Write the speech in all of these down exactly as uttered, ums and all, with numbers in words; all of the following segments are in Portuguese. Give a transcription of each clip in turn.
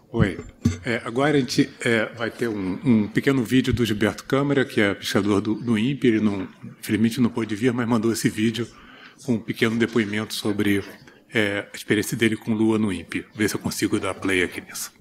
Oi. É, agora a gente é, vai ter um, um pequeno vídeo do Gilberto Câmara, que é pesquisador do, do INPE. Ele, não, infelizmente, não pôde vir, mas mandou esse vídeo com um pequeno depoimento sobre é, a experiência dele com Lua no INPE. Ver se eu consigo dar play aqui nisso.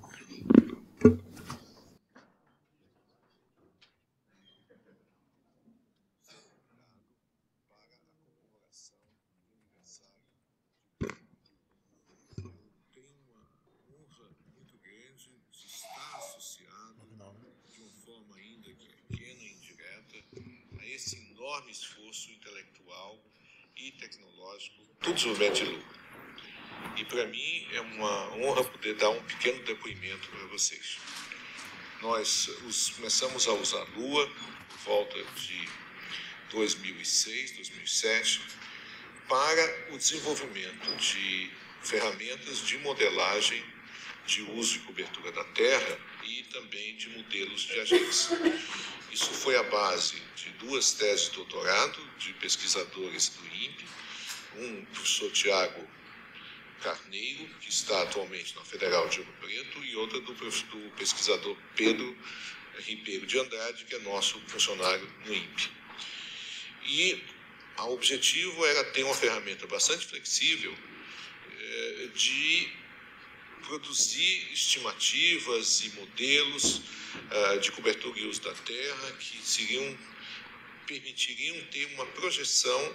Enorme esforço intelectual e tecnológico do desenvolvimento de Lua. E para mim é uma honra poder dar um pequeno depoimento para vocês. Nós os, começamos a usar Lua por volta de dois mil e seis, dois mil e sete, para o desenvolvimento de ferramentas de modelagem de uso e cobertura da Terra e também de modelos de agentes. Isso foi a base de duas teses de doutorado de pesquisadores do INPE, um professor Tiago Carneiro, que está atualmente na Federal de Ouro Preto, e outra do, do pesquisador Pedro Ribeiro de Andrade, que é nosso funcionário no INPE. E o objetivo era ter uma ferramenta bastante flexível eh, de produzir estimativas e modelos uh, de cobertura e uso da Terra que seriam, permitiriam ter uma projeção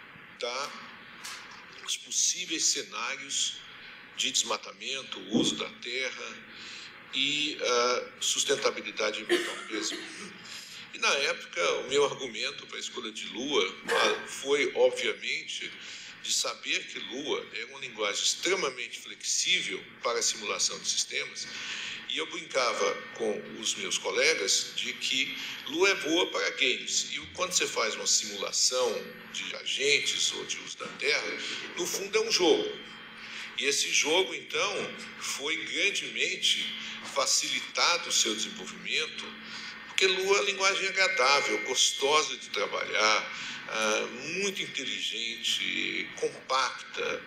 dos possíveis cenários de desmatamento, uso da Terra e uh, sustentabilidade ambiental no Brasil. E, na época, o meu argumento para a escolha de Lua uh, foi, obviamente, de saber que Lua é uma linguagem extremamente flexível para a simulação de sistemas, e eu brincava com os meus colegas de que Lua é boa para games, e quando você faz uma simulação de agentes ou de uso da Terra, no fundo é um jogo. E esse jogo, então, foi grandemente facilitado o seu desenvolvimento, porque Lua é uma linguagem agradável, gostosa de trabalhar, Uh, muito inteligente, compacta,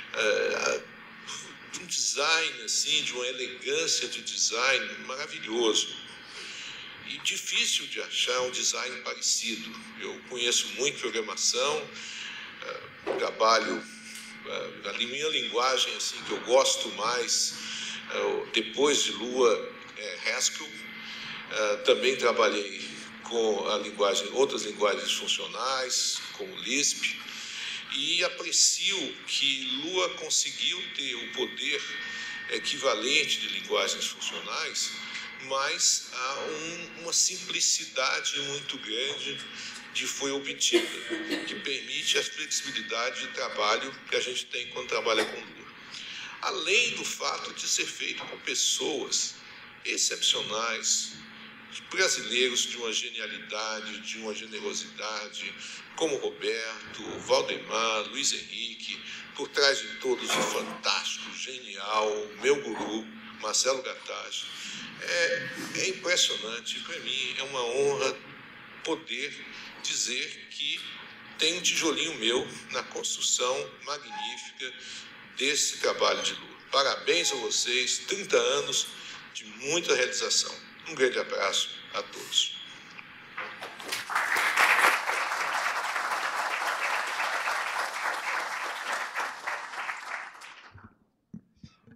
uh, de um design assim, de uma elegância de design maravilhoso. E difícil de achar um design parecido. Eu conheço muito programação, uh, trabalho uh, na minha linguagem assim, que eu gosto mais, uh, depois de Lua, é Haskell. Uh, também trabalhei com a linguagem, outras linguagens funcionais, como Lisp, e aprecio que Lua conseguiu ter o poder equivalente de linguagens funcionais, mas há um, uma simplicidade muito grande que foi obtida, que permite a flexibilidade de trabalho que a gente tem quando trabalha com Lua. Além do fato de ser feito com pessoas excepcionais, brasileiros de uma genialidade, de uma generosidade, como Roberto, Valdemar, Luiz Henrique, por trás de todos o fantástico, genial, meu guru, Marcelo Gattaz. É, é impressionante, para mim é uma honra poder dizer que tem um tijolinho meu na construção magnífica desse trabalho de Lua. Parabéns a vocês, trinta anos de muita realização. Um grande abraço a todos.